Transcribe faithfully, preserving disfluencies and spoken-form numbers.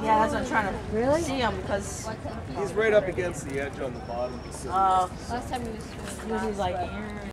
Yeah, that's what I'm trying to Really? see him because. He's right up against the edge on the bottom. Uh, Last time he was swimming. he was like.